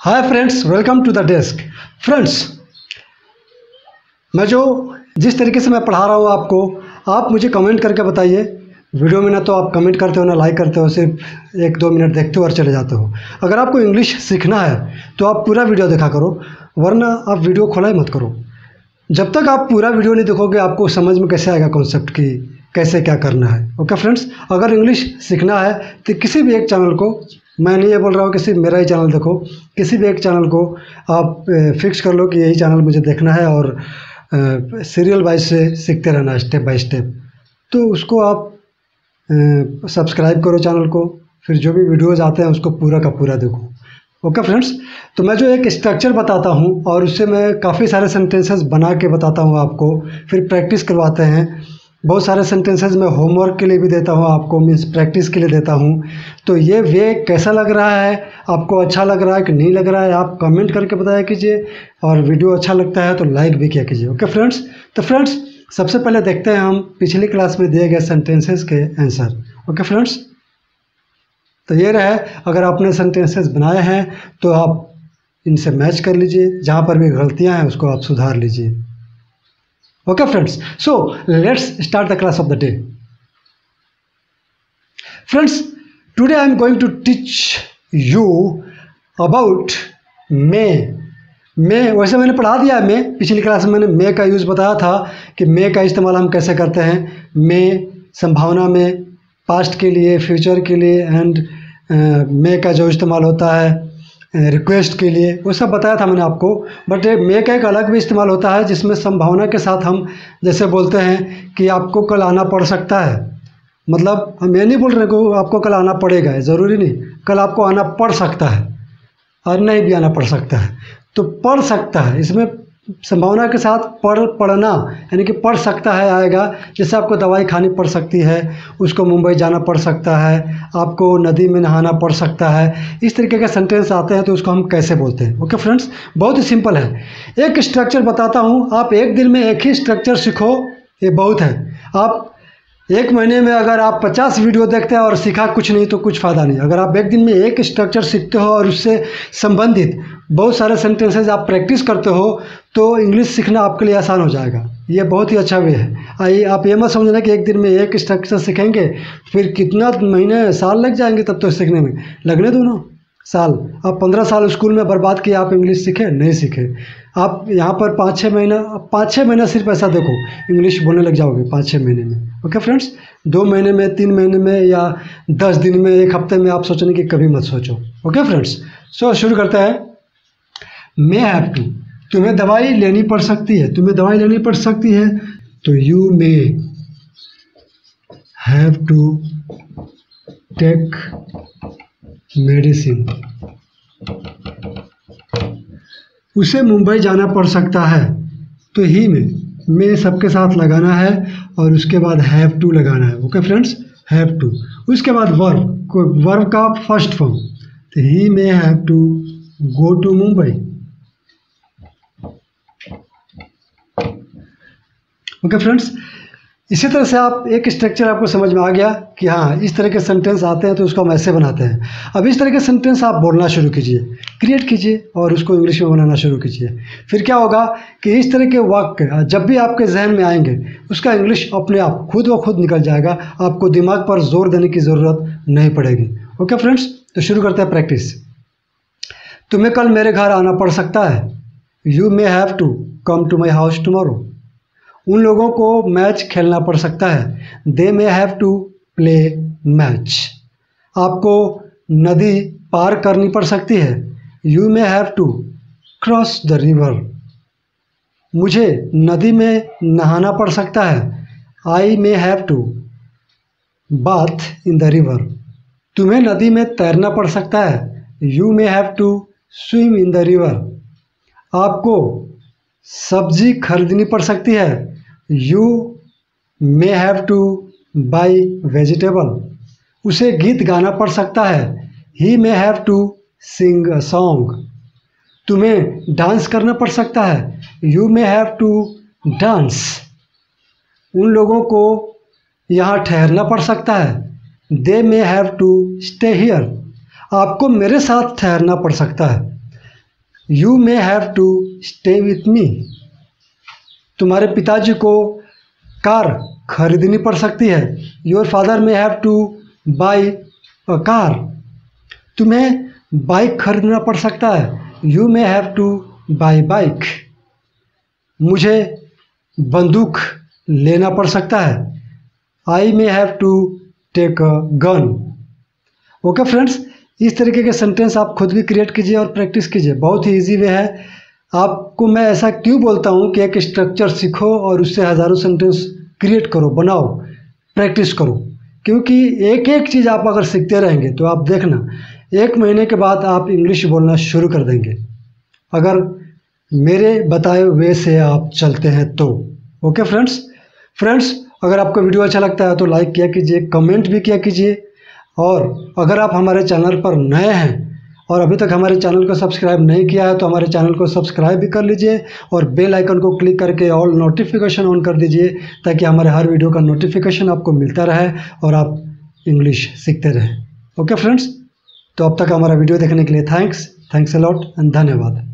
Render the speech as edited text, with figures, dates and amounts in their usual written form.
Hi friends, welcome to the desk. Friends, मैं जिस तरीके से मैं पढ़ा रहा हूँ आपको, आप मुझे कमेंट करके बताइए। वीडियो में ना तो आप कमेंट करते हो ना लाइक करते हो, सिर्फ 1-2 मिनट देखते हो और चले जाते हो। अगर आपको इंग्लिश सीखना है तो आप पूरा वीडियो देखा करो, वरना आप वीडियो खोला ही मत करो। जब तक आप पूरा वीडियो नहीं देखोगे आपको समझ में कैसे आएगा कॉन्सेप्ट की कैसे क्या करना है। ओके फ्रेंड्स, अगर इंग्लिश सीखना है तो किसी भी एक चैनल को, मैं नहीं ये बोल रहा हूँ कि सिर्फ मेरा ही चैनल देखो, किसी भी एक चैनल को आप फिक्स कर लो कि यही चैनल मुझे देखना है और सीरियल वाइज से सीखते रहना है, स्टेप बाय स्टेप। तो उसको आप सब्सक्राइब करो चैनल को, फिर जो भी वीडियोज़ आते हैं उसको पूरा का पूरा देखो। ओके फ्रेंड्स, तो मैं एक स्ट्रक्चर बताता हूँ और उससे मैं काफ़ी सारे सेंटेंसेस बना के बताता हूँ आपको, फिर प्रैक्टिस करवाते हैं। बहुत सारे सेंटेंसेस मैं होमवर्क के लिए भी देता हूँ आपको, मीन्स प्रैक्टिस के लिए देता हूँ। तो ये वे कैसा लग रहा है, आपको अच्छा लग रहा है कि नहीं लग रहा है, आप कमेंट करके बताया कीजिए, और वीडियो अच्छा लगता है तो लाइक भी किया कीजिए। ओके फ्रेंड्स, तो फ्रेंड्स सबसे पहले देखते हैं हम पिछली क्लास में दिए गए सेंटेंसेस के आंसर। ओके फ्रेंड्स, तो ये रहे। अगर आपने सेंटेंसेस बनाए हैं तो आप इनसे मैच कर लीजिए, जहाँ पर भी गलतियाँ हैं उसको आप सुधार लीजिए। Okay friends, so let's start the class of the day. Friends, today I am going to teach you about may. वैसे मैंने पढ़ा दिया है। पिछली क्लास में मैंने मे का यूज़ बताया था कि मे का इस्तेमाल हम कैसे करते हैं। मे संभावना में, पास्ट के लिए, फ्यूचर के लिए, एंड मे का जो इस्तेमाल होता है रिक्वेस्ट के लिए, वो सब बताया था मैंने आपको। बट मे का एक अलग भी इस्तेमाल होता है जिसमें संभावना के साथ हम जैसे बोलते हैं कि आपको कल आना पड़ सकता है। मतलब हम ये नहीं बोल रहे कि आपको कल आना पड़ेगा, ज़रूरी नहीं, कल आपको आना पड़ सकता है और नहीं भी आना पड़ सकता है। तो पढ़ सकता है, इसमें संभावना के साथ पढ़ना यानी कि पढ़ सकता है आएगा। जैसे आपको दवाई खानी पड़ सकती है, उसको मुंबई जाना पड़ सकता है, आपको नदी में नहाना पड़ सकता है। इस तरीके के सेंटेंस आते हैं तो उसको हम कैसे बोलते हैं। ओके फ्रेंड्स, बहुत ही सिंपल है। एक स्ट्रक्चर बताता हूँ, आप एक दिन में एक ही स्ट्रक्चर सीखो, ये बहुत है। आप एक महीने में अगर आप 50 वीडियो देखते हैं और सीखा कुछ नहीं तो कुछ फ़ायदा नहीं। अगर आप एक दिन में एक स्ट्रक्चर सीखते हो और उससे संबंधित बहुत सारे सेंटेंसेस आप प्रैक्टिस करते हो तो इंग्लिश सीखना आपके लिए आसान हो जाएगा। ये बहुत ही अच्छा वे है। आइए, आप ये मत समझना कि एक दिन में एक स्ट्रक्चर सीखेंगे फिर कितना महीने साल लग जाएंगे तब तो सीखने में। लगने दो ना साल। आप 15 साल स्कूल में बर्बाद किए, आप इंग्लिश सीखे नहीं सीखे। आप यहाँ पर 5-6 महीना सिर्फ ऐसा देखो, इंग्लिश बोलने लग जाओगे 5-6 महीने में। ओके फ्रेंड्स, 2 महीने में, 3 महीने में या 10 दिन में, 1 हफ्ते में आप सोचने की कभी मत सोचो। ओके फ्रेंड्स, सो शुरू करते हैं। मे हैव टू, तुम्हें दवाई लेनी पड़ सकती है, तुम्हें दवाई लेनी पड़ सकती है, तो you may have to take medicine. उसे मुंबई जाना पड़ सकता है, तो ही में सबके साथ लगाना है और उसके बाद हैव टू लगाना है। Okay friends, have to. उसके बाद वर्ब का फर्स्ट फॉर्म, तो he may have to go to Mumbai. Okay friends, इसी तरह से आप एक स्ट्रक्चर आपको समझ में आ गया कि हाँ इस तरह के सेंटेंस आते हैं तो उसको हम ऐसे बनाते हैं। अब इस तरह के सेंटेंस आप बोलना शुरू कीजिए, क्रिएट कीजिए और उसको इंग्लिश में बनाना शुरू कीजिए। फिर क्या होगा कि इस तरह के वाक्य जब भी आपके जहन में आएंगे उसका इंग्लिश अपने आप खुद व खुद निकल जाएगा, आपको दिमाग पर जोर देने की ज़रूरत नहीं पड़ेगी। ओके फ्रेंड्स, तो शुरू करते हैं प्रैक्टिस। तुम्हें कल मेरे घर आना पड़ सकता है, you may have to come to my house tomorrow. उन लोगों को मैच खेलना पड़ सकता है, they may have to play match. आपको नदी पार करनी पड़ सकती है, you may have to cross the river. मुझे नदी में नहाना पड़ सकता है, I may have to bath in the river. तुम्हें नदी में तैरना पड़ सकता है, you may have to swim in the river. आपको सब्जी खरीदनी पड़ सकती है, you may have to buy vegetable. उसे गीत गाना पड़ सकता है, he may have to sing a song. तुम्हें डांस करना पड़ सकता है, you may have to dance. उन लोगों को यहाँ ठहरना पड़ सकता है, they may have to stay here. आपको मेरे साथ ठहरना पड़ सकता है, you may have to stay with me. तुम्हारे पिताजी को कार खरीदनी पड़ सकती है। Your father may have to buy a car. तुम्हें बाइक खरीदना पड़ सकता है। You may have to buy bike. मुझे बंदूक लेना पड़ सकता है। I may have to take a gun. Okay friends, इस तरीके के सेंटेंस आप खुद भी क्रिएट कीजिए और प्रैक्टिस कीजिए। बहुत ही इजी वे है। आपको मैं ऐसा क्यों बोलता हूँ कि एक स्ट्रक्चर सीखो और उससे हज़ारों सेंटेंस क्रिएट करो, बनाओ, प्रैक्टिस करो। क्योंकि एक एक चीज़ आप अगर सीखते रहेंगे तो आप देखना 1 महीने के बाद आप इंग्लिश बोलना शुरू कर देंगे, अगर मेरे बताए वे से आप चलते हैं तो। ओके फ्रेंड्स, अगर आपको वीडियो अच्छा लगता है तो लाइक किया कीजिए, कमेंट भी किया कीजिए। और अगर आप हमारे चैनल पर नए हैं और अभी तक हमारे चैनल को सब्सक्राइब नहीं किया है तो हमारे चैनल को सब्सक्राइब भी कर लीजिए और बेल आइकन को क्लिक करके ऑल नोटिफिकेशन ऑन कर दीजिए, ताकि हमारे हर वीडियो का नोटिफिकेशन आपको मिलता रहे और आप इंग्लिश सीखते रहें। ओके फ्रेंड्स, तो अब तक हमारा वीडियो देखने के लिए थैंक्स अ लॉट एंड धन्यवाद।